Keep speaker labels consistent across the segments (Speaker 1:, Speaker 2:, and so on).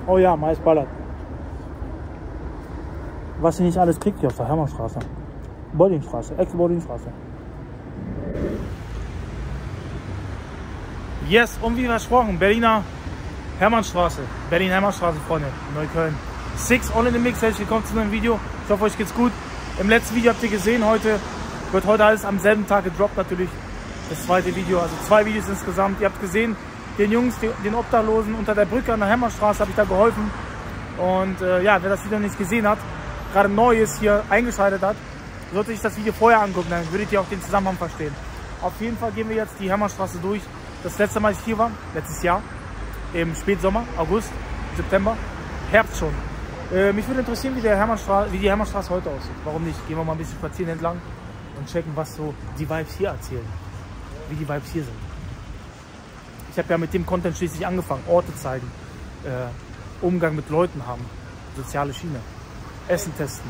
Speaker 1: Oh ja, Mais ballert. Was ihr nicht alles kriegt hier auf der Hermannstraße. Bollingstraße, Ex-Bollingstraße. Yes, und wie versprochen, Berliner Hermannstraße. Berlin-Hermannstraße, Freunde, Neukölln. Six, all in the mix, herzlich willkommen zu einem Video. Ich hoffe, euch geht's gut. Im letzten Video habt ihr gesehen, wird heute alles am selben Tag gedroppt natürlich. Das zweite Video, also 2 Videos insgesamt. Ihr habt gesehen, den Jungs, den Obdachlosen unter der Brücke an der Hermannstraße habe ich da geholfen. Und ja, wer das Video nicht gesehen hat, gerade Neues hier eingeschaltet hat, sollte sich das Video vorher angucken, dann würdet ihr auch den Zusammenhang verstehen. Auf jeden Fall gehen wir jetzt die Hermannstraße durch. Das letzte Mal, als ich hier war, letztes Jahr, im Spätsommer, August, September, Herbst schon. Mich würde interessieren, wie die Hermannstraße heute aussieht. Warum nicht? Gehen wir mal ein bisschen spazieren entlang und checken, was so die Vibes hier erzählen. Wie die Vibes hier sind. Ich habe ja mit dem Content schließlich angefangen. Orte zeigen, Umgang mit Leuten haben, soziale Schiene, Essen testen.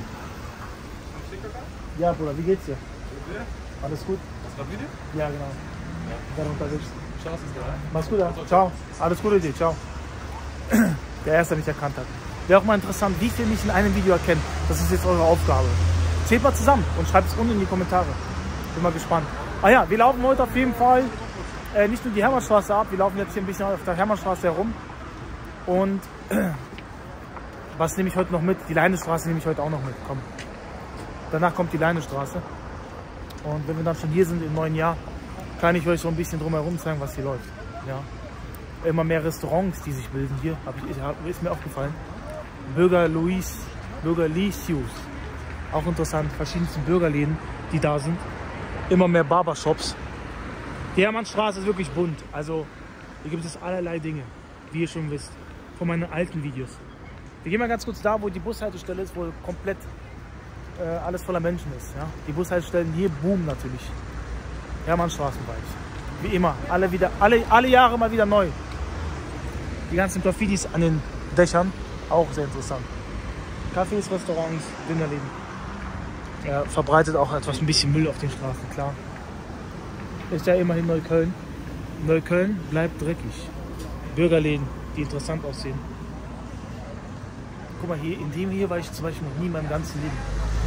Speaker 1: Ja, Bruder, wie geht's dir? Alles gut?
Speaker 2: Das war Video?
Speaker 1: Ja, genau. Ja. Dann unterwegs. Mach's gut, ja.
Speaker 2: Also,
Speaker 1: Ciao. Alles Gute dir, ciao. Der Erste, der mich erkannt hat. Wäre auch mal interessant, wie viel mich in einem Video erkennt. Das ist jetzt eure Aufgabe. Zählt mal zusammen und schreibt es unten in die Kommentare. Bin mal gespannt. Ah ja, wir laufen heute auf jeden Fall nicht nur die Hermannstraße ab, wir laufen jetzt hier ein bisschen auf der Hermannstraße herum. Und was nehme ich heute noch mit? Die Leinestraße nehme ich heute auch noch mit. Komm. Danach kommt die Leinestraße. Und wenn wir dann schon hier sind im neuen Jahr, kann ich euch so ein bisschen drumherum zeigen, was hier läuft. Ja. Immer mehr Restaurants, die sich bilden hier, ist mir aufgefallen. Burger Licious. Auch interessant, verschiedenste Burgerläden, die da sind. Immer mehr Barbershops. Die Hermannstraße ist wirklich bunt. Also hier gibt es allerlei Dinge, wie ihr schon wisst, von meinen alten Videos. Wir gehen mal ganz kurz da, wo die Bushaltestelle ist, wo komplett alles voller Menschen ist. Ja? Die Bushaltestellen hier boomen natürlich. Hermannstraßenbereich. Wie immer. Alle Jahre mal wieder neu. Die ganzen Graffitis an den Dächern. Auch sehr interessant. Cafés, Restaurants, Dinnerläden. Ja, verbreitet auch etwas ein bisschen Müll auf den Straßen, klar. Ist ja immerhin Neukölln. Neukölln bleibt dreckig. Bürgerläden, die interessant aussehen. Guck mal, hier, in dem hier war ich zum Beispiel noch nie in meinem ganzen Leben.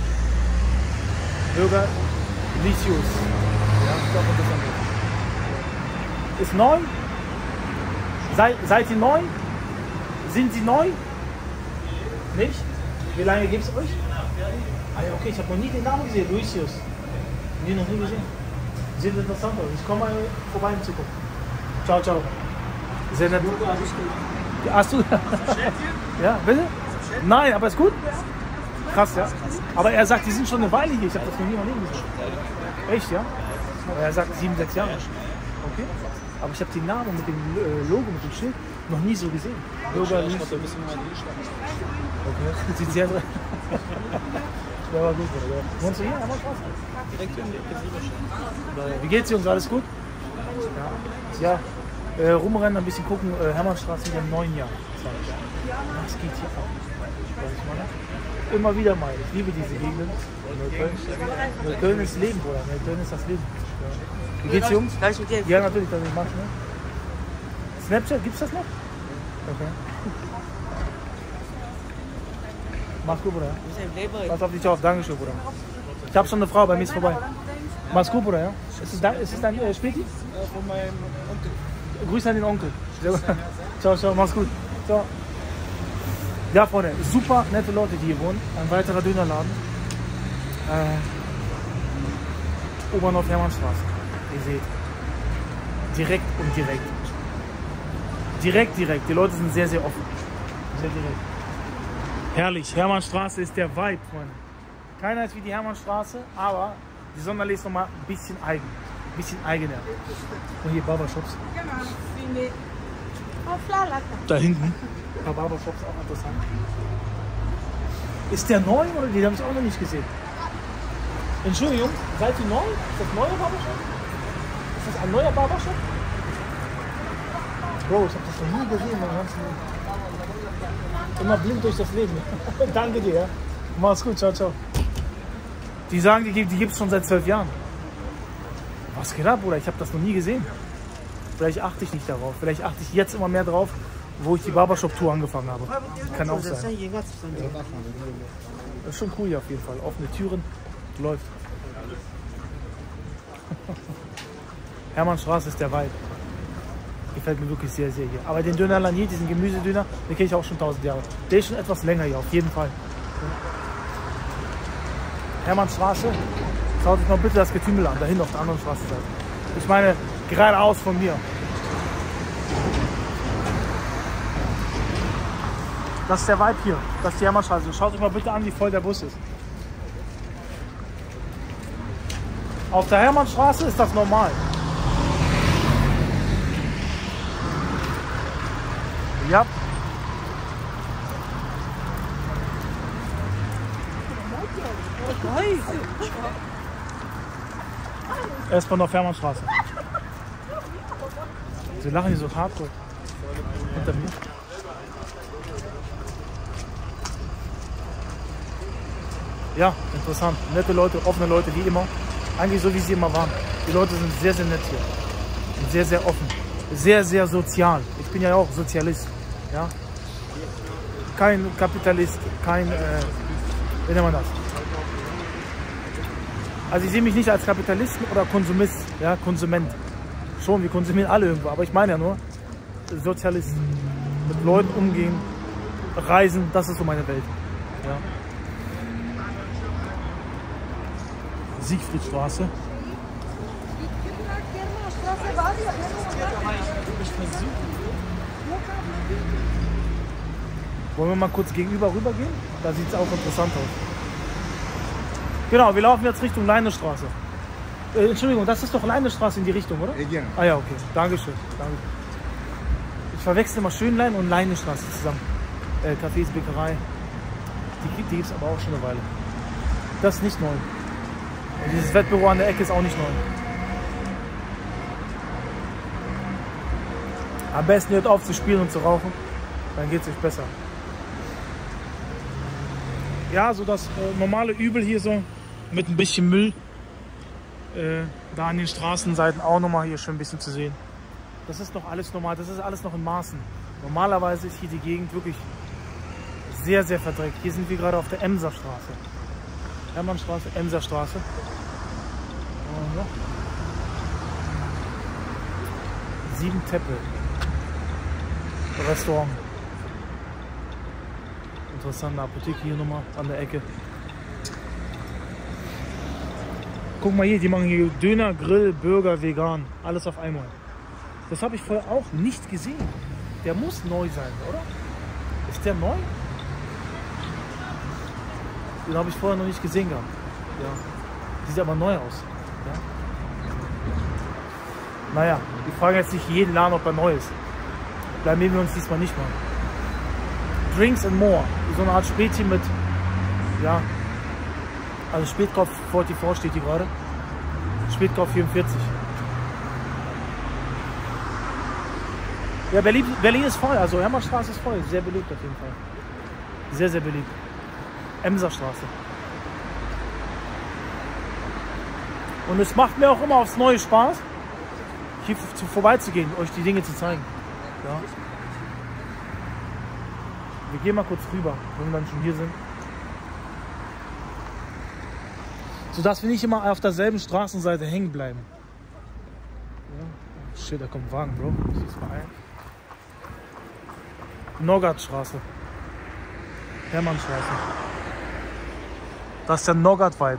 Speaker 1: Burger Licious. Ja, ist auch interessant. Ist neu? Seid ihr neu? Sind sie neu? Nicht? Wie lange gibt es euch? Ah ja, okay, ich habe noch nie den Namen gesehen, Lucius. Nee, noch nie gesehen. Sieht interessant aus. Ich komme mal vorbei, um zu gucken. Ciao, ciao. Sehr nett. Hast du? Ja, bitte? Nein, aber ist gut? Krass, ja. Aber er sagt, die sind schon eine Weile hier. Ich habe das noch nie mal gesehen. Echt, ja? Er sagt 7, 6 Jahre. Okay. Aber ich habe den Namen mit dem Logo, mit dem Schild noch nie so gesehen. Burger Licious. Okay. Sieht sehr drin. Ja, war gut. Wohnst du hier? Direkt hier in der Ecke. Wie geht's, Jungs? Alles gut? Ja. Ja. Rumrennen, ein bisschen gucken. Hermannstraße wieder im neuen Jahr. Was geht hier ab? Immer wieder mal. Ich liebe diese Gegend. Neukölln ist Leben, Bruder. Neukölln ist das Leben. Ja. Wie geht's, Jungs? Ja, natürlich. Das ich mache, ne? Snapchat, gibt's das noch? Okay. Mach's gut, Bruder. Pass auf dich auf. Dankeschön, Bruder. Ich habe schon eine Frau, bei mir ist vorbei. Mach's gut, Bruder, ja? Ist es dein Späti?
Speaker 2: Von meinem Onkel.
Speaker 1: Grüße an den Onkel. Ciao, ciao, mach's gut. Ciao. Ja, Freunde, super nette Leute, die hier wohnen. Ein weiterer Dönerladen. Obernhof Hermannstraße. Ihr seht. Direkt und direkt. Direkt. Die Leute sind sehr, sehr offen. Sehr direkt. Herrlich. Hermannstraße ist der Vibe, Freunde. Keiner ist wie die Hermannstraße, aber die Sonderlee ist nochmal ein bisschen eigen. Ein bisschen eigener. Und hier Barbershops. Da hinten. Ein paar Barbershops, auch interessant. Ist der neu oder den habe ich auch noch nicht gesehen? Entschuldigung, seid ihr neu? Ist das ein neuer Barbershop? Ist das ein neuer Barbershop? Bro, ich habe das noch nie gesehen in meinem ganzen Leben. Immer blind durch das Leben. Danke dir, ja. Mach's gut, ciao, ciao. Die sagen, die gibt es schon seit 12 Jahren. Was geht ab, Bruder? Ich habe das noch nie gesehen. Vielleicht achte ich nicht darauf. Vielleicht achte ich jetzt immer mehr drauf wo ich die Barbershop-Tour angefangen habe. Kann auch sein. Das ist schon cool hier auf jeden Fall. Offene Türen, läuft. Hermannstraße ist der Vibe. Gefällt mir wirklich sehr, sehr hier. Aber den Döner Lanier, diesen Gemüsedöner, den kenne ich auch schon 1000 Jahre. Der ist schon etwas länger hier, auf jeden Fall. Hermannstraße, schaut euch mal bitte das Getümmel an, dahin auf der anderen Straßenseite. Ich meine, geradeaus von mir. Das ist der Vibe hier, das ist die Hermannstraße. Schaut euch mal bitte an, wie voll der Bus ist. Auf der Hermannstraße ist das normal. Ja. Erstmal auf Hermannstraße. Sie lachen hier so hardcore. Hinter mir. Ja, interessant. Nette Leute, offene Leute, wie immer. Eigentlich so, wie sie immer waren. Die Leute sind sehr, sehr nett hier. Und sehr, sehr offen. Sehr, sehr sozial. Ich bin ja auch Sozialist. Ja? Kein Kapitalist, kein, wie nennt man das? Also ich sehe mich nicht als Kapitalisten oder Konsumist, ja, Konsument. Schon, wir konsumieren alle irgendwo, aber ich meine ja nur Sozialist. Mit Leuten umgehen, reisen, das ist so meine Welt. Ja? Siegfriedstraße. Wollen wir mal kurz gegenüber rübergehen? Da sieht es auch interessant aus. Genau, wir laufen jetzt Richtung Leinestraße. Entschuldigung, das ist doch Leinestraße in die Richtung, oder?
Speaker 3: Ja.
Speaker 1: Ah ja, okay. Dankeschön. Danke. Ich verwechsel immer Schönlein und Leinestraße zusammen. Cafés, Bäckerei. Die gibt es aber auch schon eine Weile. Das ist nicht neu. Und dieses Wettbüro an der Ecke ist auch nicht neu. Am besten hört auf zu spielen und zu rauchen. Dann geht es euch besser. Ja, so das normale Übel hier so mit ein bisschen Müll. Da an den Straßenseiten auch nochmal hier schön ein bisschen zu sehen. Das ist noch alles normal, das ist alles noch in Maßen. Normalerweise ist hier die Gegend wirklich sehr, sehr verdreckt. Hier sind wir gerade auf der Emserstraße. Hermannstraße, Emserstraße. Ja. 7 Teppel. Restaurant. Interessante Apotheke hier nochmal an der Ecke. Guck mal hier, die machen hier Döner, Grill, Burger, vegan. Alles auf einmal. Das habe ich vorher auch nicht gesehen. Der muss neu sein, oder? Ist der neu? Den habe ich vorher noch nicht gesehen gehabt. Ja. Sieht aber neu aus. Ja. Naja, wir fragen jetzt nicht jeden Laden, ob er neu ist. Blamieren wir uns diesmal nicht mal. Drinks and More. So eine Art Späti mit, ja, also Spätkauf 44 steht hier gerade. Spätkauf 44. Ja, Berlin ist voll, also Hermannstraße ist voll. Sehr beliebt auf jeden Fall. Sehr, sehr beliebt. Emserstraße. Und es macht mir auch immer aufs Neue Spaß, hier vorbeizugehen, euch die Dinge zu zeigen. Ja. Wir gehen mal kurz rüber, wenn wir dann schon hier sind. Sodass wir nicht immer auf derselben Straßenseite hängen bleiben. Ja. Shit, da kommt ein Wagen, Bro. Ich muss mal ein. Noggatstraße. Hermannstraße. Das ist der Noggat-Vibe.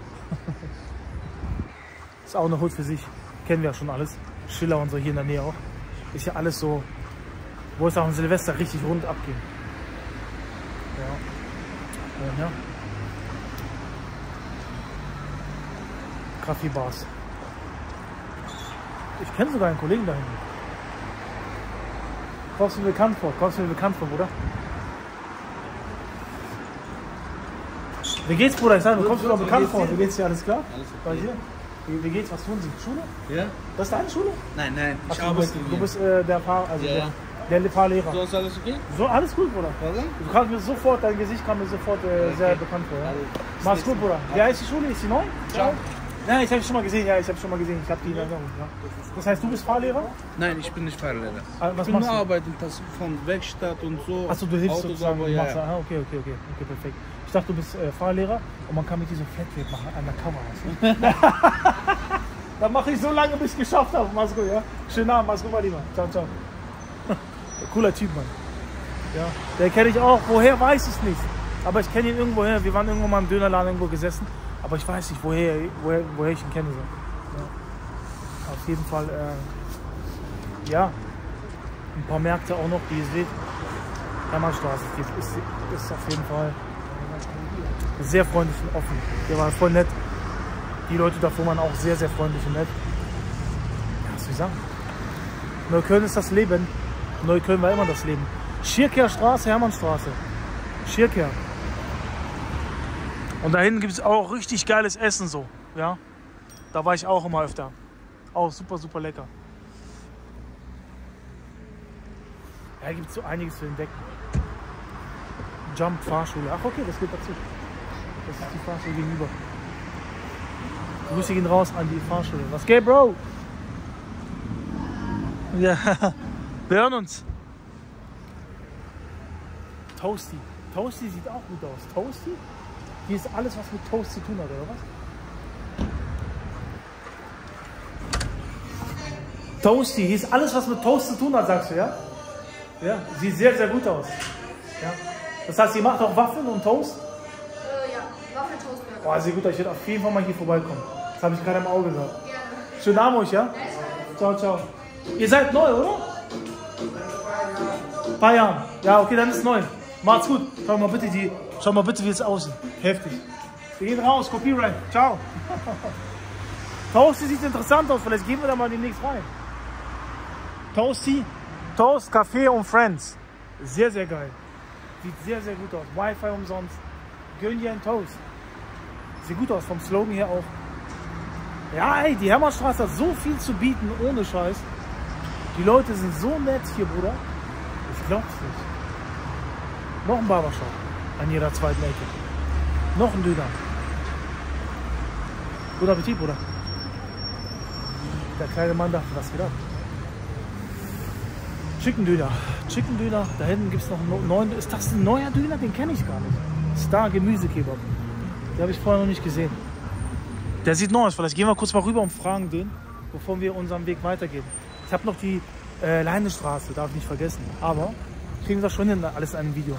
Speaker 1: Ist auch eine Hut für sich. Kennen wir ja schon alles. Schiller und so hier in der Nähe auch. Ist ja alles so, wo es auch am Silvester richtig rund abgeht. Ja. Ja. Kaffeebars. Ich kenne sogar einen Kollegen da hinten. Kommst du mir bekannt vor? Bruder? Wie geht's, Bruder? Ich sage, kommst du mir noch bekannt vor? Wie geht's dir? Alles klar?
Speaker 3: Alles
Speaker 1: bei dir? Wie geht's? Was tun Sie? Schule?
Speaker 3: Ja.
Speaker 1: Das ist deine Schule?
Speaker 3: Nein,
Speaker 1: Ach, du bist der Fahr, also
Speaker 3: ja.
Speaker 1: der Fahrlehrer.
Speaker 3: So ist alles okay?
Speaker 1: So, alles gut, Bruder.
Speaker 3: Ja,
Speaker 1: Du kannst mir sofort, dein Gesicht kam mir sofort sehr bekannt vor. Ja? Mach's gut, Bruder. Wie heißt die Schule? Ist sie neu?
Speaker 3: Ciao.
Speaker 1: Ja, ich habe schon mal gesehen, ja, ich habe schon mal gesehen. Ich habe die in Erinnerung, ja. Das heißt, du bist Fahrlehrer?
Speaker 2: Nein, ich bin nicht Fahrlehrer.
Speaker 1: Was
Speaker 2: Ich bin
Speaker 1: machst
Speaker 2: nur
Speaker 1: du?
Speaker 2: arbeiten, das von Werkstatt und so.
Speaker 1: Achso, du hilfst
Speaker 2: Autos,
Speaker 1: sozusagen.
Speaker 2: aber,
Speaker 1: Du
Speaker 2: ja,
Speaker 1: machst,
Speaker 2: ja.
Speaker 1: ah, okay, perfekt. Ich dachte, du bist Fahrlehrer und man kann mit dir so Flatrate machen, undercover. Dann mache ich so lange, bis ich geschafft habe. Mach's gut, ja? Schönen Abend, mach's gut, mein Lieber. Ciao, ciao. Cooler Typ, Mann. Ja, der kenne ich auch. Woher, weiß ich nicht. Aber ich kenne ihn irgendwoher. Wir waren irgendwo mal im Dönerladen irgendwo gesessen. Aber ich weiß nicht, woher ich ihn kenne. So. Ja. Auf jeden Fall, ja. Ein paar Märkte auch noch, die ihr seht. Hermannstraße ist auf jeden Fall sehr freundlich und offen. Der war voll nett. Die Leute davor waren auch sehr, sehr freundlich und nett. Ja, was soll ich sagen? Neukölln ist das Leben. Neukölln war immer das Leben. Schirker Straße, Hermannstraße. Schirker. Und da hinten gibt es auch richtig geiles Essen so. Ja? Da war ich auch immer öfter. Auch super, super lecker. Ja, gibt es so einiges zu entdecken. Jump Fahrschule. Ach okay, das geht dazu. Das ist die Fahrschule gegenüber. Grüße gehen raus an die Fahrschule. Was geht, Bro? Ja, wir hören uns. Toasty. Toasty sieht auch gut aus. Toasty? Hier ist alles, was mit Toast zu tun hat, oder was? Toasty. Hier ist alles, was mit Toast zu tun hat, sagst du, ja? Ja, sieht sehr, sehr gut aus. Ja. Das heißt, ihr macht auch Waffeln und Toast?
Speaker 3: Ja, Waffeltoast.
Speaker 1: Boah, sehr gut. Ich werde auf jeden Fall mal hier vorbeikommen. Das habe ich gerade im Auge gehabt.
Speaker 3: Gerne.
Speaker 1: Schönen Abend euch, ja? Ciao, ciao. Ihr seid neu, oder? Ein paar Jahren. Ja, okay, dann ist neu. Macht's gut. Schau mal bitte, wie es aussieht. Heftig. Wir gehen raus. Copyright. Ciao. Toasty sieht interessant aus. Vielleicht gehen wir da mal demnächst rein. Toasty. Toast, Café und Friends. Sehr, sehr geil. Sieht sehr, sehr gut aus. Wi-Fi umsonst. Gönn dir einen Toast. Sieht gut aus. Vom Slogan her auch. Ja, ey, die Hermannstraße hat so viel zu bieten, ohne Scheiß. Die Leute sind so nett hier, Bruder. Ich glaub's nicht. Noch ein Barbershop an jeder zweiten Ecke. Noch ein Döner. Guten Appetit, Bruder. Der kleine Mann dachte, was geht ab? Chicken Döner. Da hinten gibt es noch einen neuen. Ist das ein neuer Döner? Den kenne ich gar nicht. Star Gemüsekebab. Den habe ich vorher noch nicht gesehen. Der sieht neu aus. Vielleicht gehen wir kurz mal rüber und fragen den, bevor wir unseren Weg weitergehen. Ich habe noch die Leinestraße, darf ich nicht vergessen. Aber kriegen wir das schon hin, alles in einem Video.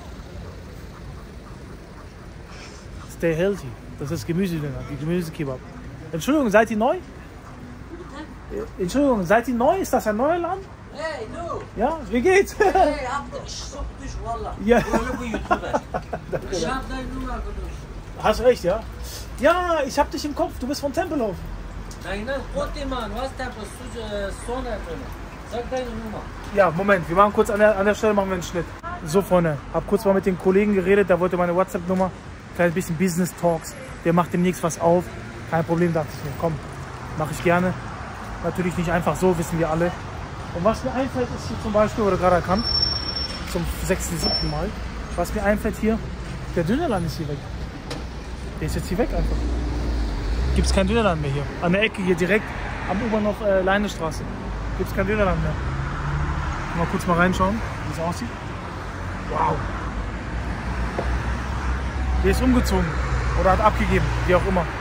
Speaker 1: Stay healthy. Das ist Gemüsedöner, die Gemüsekebab. Entschuldigung, seid ihr neu? Entschuldigung, seid ihr neu? Ist das ein neuer Laden?
Speaker 4: Hey, du!
Speaker 1: Ja, wie geht's?
Speaker 4: Hey, ich such dich, wallah.
Speaker 1: Ja.
Speaker 4: Ich hab deine Nummer genutzt.
Speaker 1: Hast recht, ja? Ja, ich hab dich im Kopf. Du bist von Tempelhof.
Speaker 4: Nein, Mann, was da Sonne drin? Sag deine Nummer.
Speaker 1: Ja, Moment, wir machen kurz an der Stelle machen wir einen Schnitt. So, Freunde, hab kurz mal mit den Kollegen geredet. Der wollte meine WhatsApp-Nummer. Kleines bisschen Business Talks. Der macht demnächst was auf. Kein Problem, dachte ich mir. Komm, mache ich gerne. Natürlich nicht einfach so, wissen wir alle. Und was mir einfällt, ist hier zum Beispiel, wurde gerade erkannt, zum 6., 7. Mal, was mir einfällt hier, der Dönerladen ist hier weg. Der ist jetzt hier weg einfach. Gibt es keinen Dönerladen mehr hier. An der Ecke hier direkt am U-Bahnhof Leinestraße. Gibt es keinen Dönerladen mehr. Mal kurz mal reinschauen, wie es aussieht. Wow. Der ist umgezogen oder hat abgegeben, wie auch immer.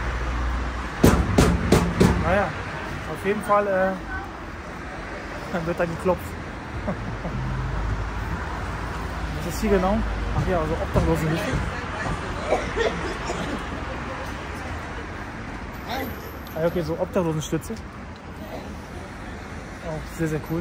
Speaker 1: Naja, auf jeden Fall dann wird da geklopft. Was ist hier genau? Ach ja, also Obdachlosenhilfe. Ah, okay, so Obdachlosenstütze. Auch sehr, sehr cool.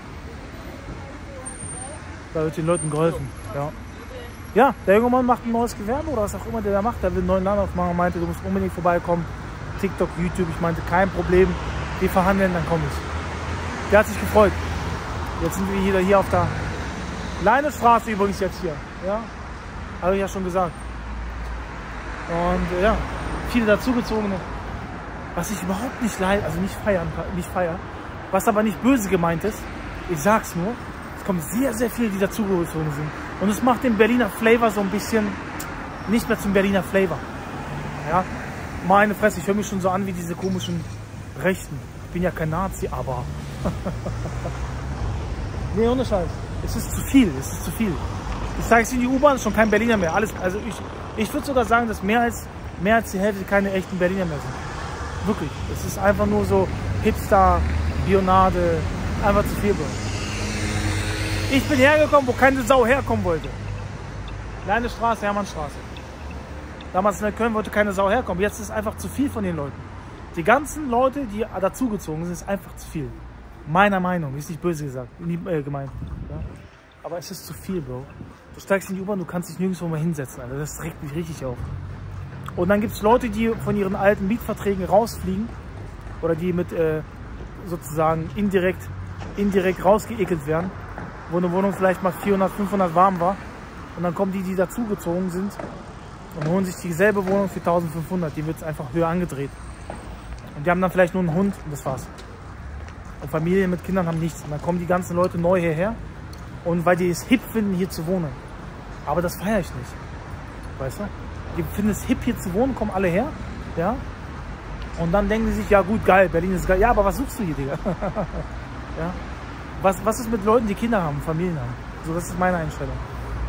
Speaker 1: Da wird den Leuten geholfen. Ja. Ja, der junge Mann macht ein neues Gewerbe oder was auch immer der da macht. Der will einen neuen Laden aufmachen und meinte, du musst unbedingt vorbeikommen. TikTok, YouTube. Ich meinte, kein Problem. Wir verhandeln, dann komme ich. Der hat sich gefreut. Jetzt sind wir hier auf der Leinestraße übrigens jetzt hier. Ja, habe ich ja schon gesagt. Und ja, viele dazugezogene. Was ich überhaupt nicht also nicht feiern, was aber nicht böse gemeint ist. Ich sag's nur, es kommen sehr, sehr viele, die dazugezogen sind. Und es macht den Berliner Flavor so ein bisschen nicht mehr zum Berliner Flavor. Ja, Meine Fresse, ich höre mich schon so an wie diese komischen Rechten. Ich bin ja kein Nazi, aber... Nee, ohne Scheiß. Es ist zu viel, es ist zu viel. Ich sage es in die U-Bahn, ist schon kein Berliner mehr. Alles, also ich würde sogar sagen, dass mehr als die Hälfte keine echten Berliner mehr sind. Wirklich. Es ist einfach nur so Hipster, Bionade, einfach zu viel. Bro. Ich bin hergekommen, wo keine Sau herkommen wollte. Kleine Straße, Hermannstraße. Damals in Köln wollte keine Sau herkommen. Jetzt ist es einfach zu viel von den Leuten. Die ganzen Leute, die dazugezogen sind, ist einfach zu viel. Meiner Meinung, ist nicht böse gesagt, gemeint. Ja? Aber es ist zu viel, Bro. Du steigst in die U-Bahn, du kannst dich nirgendwo mal hinsetzen, Alter. Das regt mich richtig auf. Und dann gibt es Leute, die von ihren alten Mietverträgen rausfliegen oder die mit sozusagen indirekt rausgeekelt werden, wo eine Wohnung vielleicht mal 400, 500 warm war. Und dann kommen die dazugezogen sind und holen sich dieselbe Wohnung für 1500. Die wird einfach höher angedreht. Und die haben dann vielleicht nur einen Hund und das war's. Und Familien mit Kindern haben nichts. Und dann kommen die ganzen Leute neu hierher. Und weil die es hip finden, hier zu wohnen. Aber das feiere ich nicht. Weißt du? Die finden es hip, hier zu wohnen, kommen alle her. Ja? Und dann denken sie sich, ja gut, geil, Berlin ist geil. Ja, aber was suchst du hier, Digga? Ja? Was ist mit Leuten, die Kinder haben, Familien haben? So, das ist meine Einstellung.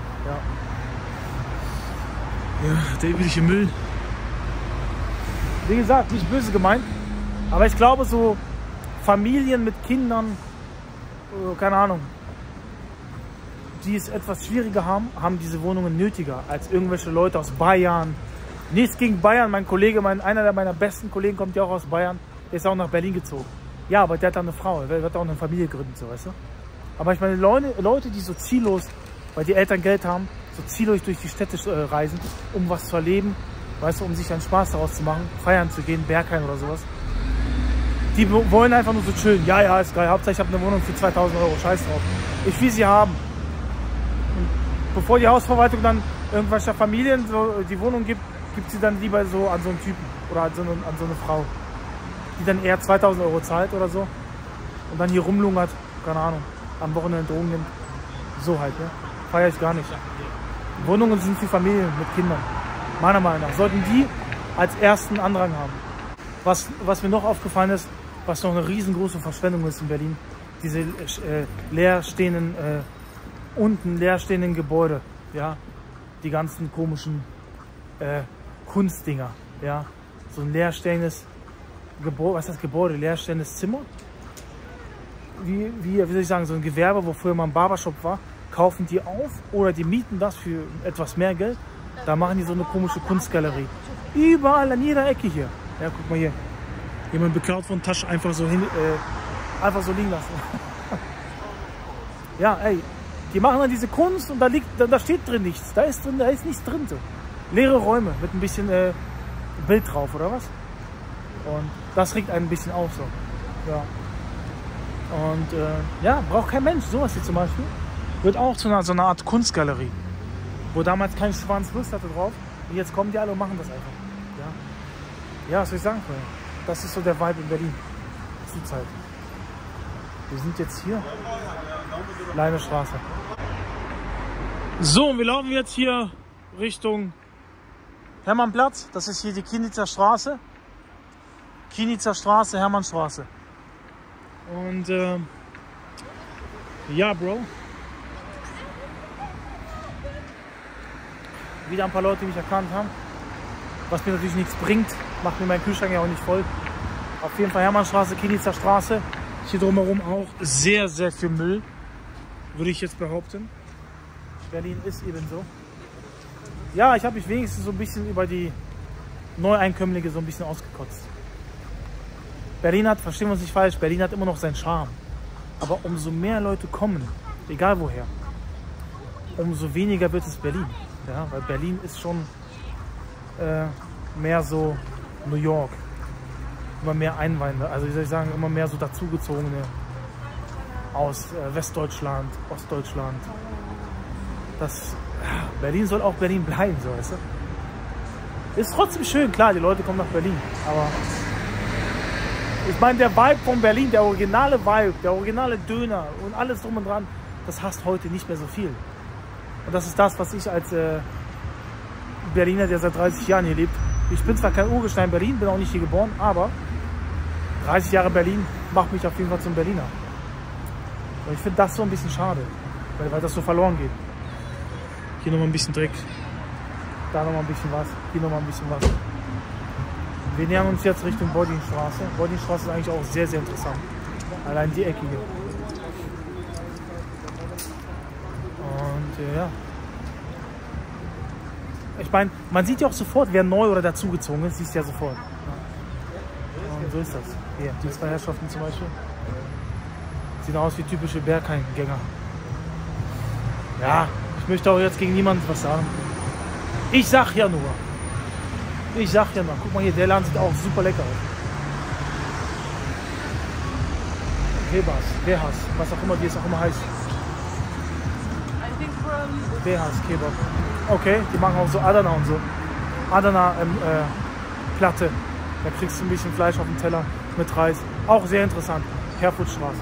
Speaker 1: Ja. Ja, der übliche Müll. Wie gesagt, nicht böse gemeint. Aber ich glaube, so Familien mit Kindern, keine Ahnung, die es etwas schwieriger haben, haben diese Wohnungen nötiger als irgendwelche Leute aus Bayern. Nichts gegen Bayern, mein Kollege, einer meiner besten Kollegen kommt ja auch aus Bayern, der ist auch nach Berlin gezogen. Ja, aber der hat da eine Frau, der wird auch eine Familie gründen, so, weißt du? Aber ich meine, Leute, die so ziellos, weil die Eltern Geld haben, so ziellos durch die Städte reisen, um was zu erleben, weißt du, um sich einen Spaß daraus zu machen, feiern zu gehen, Berghain oder sowas. Die wollen einfach nur so chillen. Ja, ist geil. Hauptsache ich habe eine Wohnung für 2000 €. Scheiß drauf. Ich will sie haben. Und bevor die Hausverwaltung dann irgendwelcher Familien so die Wohnung gibt sie dann lieber so an so einen Typen oder an so eine Frau, die dann eher 2000 € zahlt oder so und dann hier rumlungert, keine Ahnung, am Wochenende Drogen nimmt. So halt, ne? Feiere ich gar nicht. Wohnungen sind für Familien mit Kindern. Meiner Meinung nach sollten die als ersten Andrang haben. Was mir noch aufgefallen ist, was noch eine riesengroße Verschwendung ist in Berlin, diese unten leerstehenden Gebäude, ja, die ganzen komischen Kunstdinger, ja, so ein leerstehendes Gebäude, was ist das Gebäude, leerstehendes Zimmer? Wie soll ich sagen, so ein Gewerbe, wo früher mal ein Barbershop war, kaufen die auf oder die mieten das für etwas mehr Geld, da machen die so eine komische Kunstgalerie. Überall, an jeder Ecke hier. Ja, guck mal hier. Jemand beklaut von Tasche einfach so einfach so liegen lassen. Ja, ey, die machen dann diese Kunst und da steht drin nichts. Da ist nichts drin. So. Leere Räume mit ein bisschen Bild drauf, oder was? Und das regt einen ein bisschen auf so. Ja. Und ja, braucht kein Mensch. Sowas hier zum Beispiel wird auch zu so einer Art Kunstgalerie, wo damals kein Schwanz Lust hatte drauf. Und jetzt kommen die alle und machen das einfach. Ja, was soll ich sagen, Freunde? Das ist so der Vibe in Berlin. Zurzeit. Wir sind jetzt hier. Leine Straße. So, und wir laufen jetzt hier Richtung Hermannplatz. Das ist hier die Kienitzer Straße. Kienitzer Straße, Hermannstraße. Und ja, Bro. Wieder ein paar Leute, die mich erkannt haben. Was mir natürlich nichts bringt, macht mir meinen Kühlschrank ja auch nicht voll. Auf jeden Fall Hermannstraße, Kienitzer Straße. Hier drumherum auch sehr, sehr viel Müll, würde ich jetzt behaupten. Berlin ist eben so. Ja, ich habe mich wenigstens so ein bisschen über die Neueinkömmlinge so ein bisschen ausgekotzt. Berlin hat, verstehen wir uns nicht falsch, Berlin hat immer noch seinen Charme. Aber umso mehr Leute kommen, egal woher, umso weniger wird es Berlin. Ja, weil Berlin ist schon mehr so New York. Immer mehr Einwanderer, also wie soll ich sagen, immer mehr so dazugezogene aus Westdeutschland, Ostdeutschland. Berlin soll auch Berlin bleiben, so, weißt du? Ist trotzdem schön, klar, die Leute kommen nach Berlin, aber ich meine, der Vibe von Berlin, der originale Vibe, der originale Döner und alles drum und dran, das hasst heute nicht mehr so viel. Und das ist das, was ich als Berliner, der seit 30 Jahren hier lebt, Ich bin zwar kein Urgestein Berlin, bin auch nicht hier geboren, aber 30 Jahre Berlin macht mich auf jeden Fall zum Berliner. Und ich finde das so ein bisschen schade, weil das so verloren geht. Hier nochmal ein bisschen Dreck, da nochmal ein bisschen was, hier nochmal ein bisschen was. Wir nähern uns jetzt Richtung Bodinstraße. Bodinstraße ist eigentlich auch sehr, sehr interessant. Allein die eckige. Und ja. Ich meine, man sieht ja auch sofort, wer neu oder dazugezogen ist, siehst du ja sofort. Ja. Und so ist das. Hier, die zwei Herrschaften zum Beispiel. Sehen aus wie typische Bergheim-Gänger. Ja, ich möchte auch jetzt gegen niemanden was sagen. Ich sag ja nur. Guck mal hier, der Laden sieht auch super lecker aus. Kebas, was auch immer, wie es auch immer heißt. Behas, Kebab. Okay, die machen auch so Adana und so. Adana Platte. Da kriegst du ein bisschen Fleisch auf dem Teller mit Reis. Auch sehr interessant. Herfordstraße.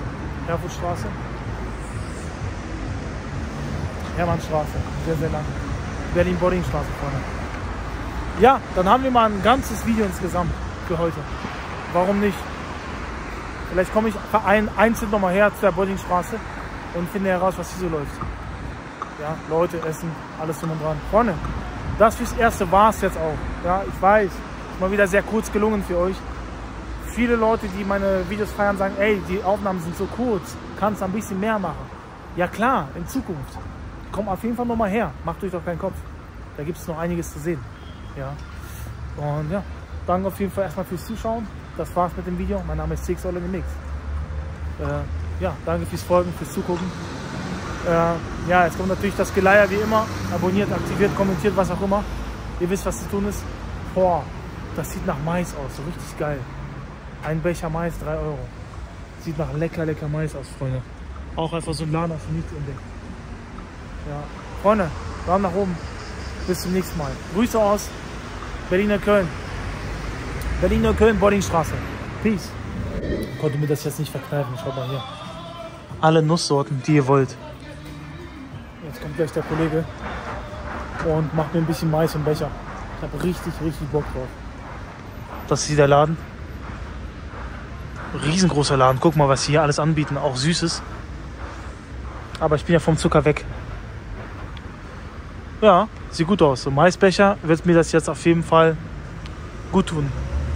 Speaker 1: Hermannstraße. Sehr, sehr lang. Berlin-Bodinstraße vorne. Ja, dann haben wir mal ein ganzes Video insgesamt für heute. Warum nicht? Vielleicht komme ich einzeln nochmal her zu der Bodinstraße und finde heraus, was hier so läuft. Ja, Leute, Essen, alles drum und dran. Freunde, das fürs Erste war es jetzt auch. Ja, ich weiß, ist mal wieder sehr kurz gelungen für euch. Viele Leute, die meine Videos feiern, sagen, ey, die Aufnahmen sind so kurz, kannst ein bisschen mehr machen. Ja klar, in Zukunft. Kommt auf jeden Fall nochmal her, macht euch doch keinen Kopf. Da gibt es noch einiges zu sehen. Ja. Und ja, danke auf jeden Fall erstmal fürs Zuschauen. Das war's mit dem Video. Mein Name ist CX All in the Mix. Ja, danke fürs Folgen, fürs Zugucken. Ja, jetzt kommt natürlich das Geleier wie immer. Abonniert, aktiviert, kommentiert, was auch immer. Ihr wisst, was zu tun ist. Boah, das sieht nach Mais aus, so richtig geil. Ein Becher Mais, 3 Euro. Sieht nach lecker Mais aus, Freunde. Auch einfach so ein Laden aus dem Nichts entdeckt. Ja, Freunde, Daumen nach oben. Bis zum nächsten Mal. Grüße aus Berliner Köln. Bodinstraße. Peace. Ich konnte mir das jetzt nicht verkneifen. Schaut mal hier. Alle Nusssorten, die ihr wollt. Jetzt kommt gleich der Kollege und macht mir ein bisschen Mais im Becher. Ich habe richtig Bock drauf. Das ist hier der Laden. Riesengroßer Laden. Guck mal, was sie hier alles anbieten. Auch Süßes. Aber ich bin ja vom Zucker weg. Ja, sieht gut aus. So Maisbecher wird mir das jetzt auf jeden Fall gut tun.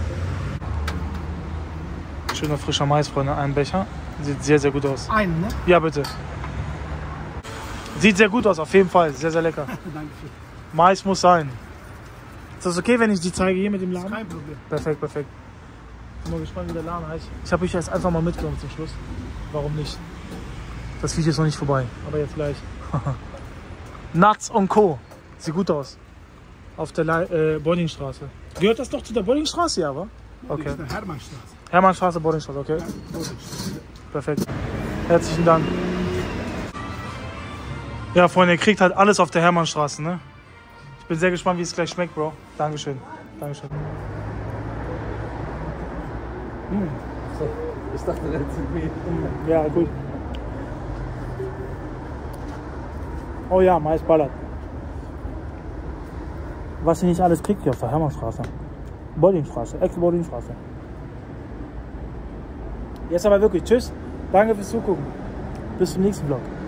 Speaker 1: Schöner frischer Mais, Freunde. Ein Becher. Sieht sehr, sehr gut aus.
Speaker 2: Einen, ne?
Speaker 1: Ja, bitte. Sieht sehr gut aus, auf jeden Fall. Sehr, sehr lecker.
Speaker 2: Dankeschön.
Speaker 1: Mais muss sein. Ist das okay, wenn ich die zeige hier mit dem Laden?
Speaker 2: Kein Problem.
Speaker 1: Perfekt. Ich bin mal gespannt, wie der Laden heißt. Ich habe euch jetzt einfach mal mitgenommen zum Schluss. Warum nicht? Das Video ist noch nicht vorbei, aber jetzt gleich. Nuts & Co. Sieht gut aus. Auf der Bodinstraße. Gehört das doch zu der Bodinstraße, ja, wa? Okay.
Speaker 2: Das ist eine Hermannstraße.
Speaker 1: Hermannstraße, Bodinstraße, okay.
Speaker 2: Ja, Bodinstraße.
Speaker 1: Perfekt. Herzlichen Dank. Ja, Freunde, ihr kriegt halt alles auf der Hermannstraße, ne? Ich bin sehr gespannt, wie es gleich schmeckt, Bro. Dankeschön.
Speaker 2: Ich dachte, das sind wir.
Speaker 1: Ja, gut. Oh ja, Mais ballert. Was ihr nicht alles kriegt hier auf der Hermannstraße. Bodinstraße, Ex-Bodinstraße. Jetzt aber wirklich, tschüss. Danke fürs Zugucken. Bis zum nächsten Vlog.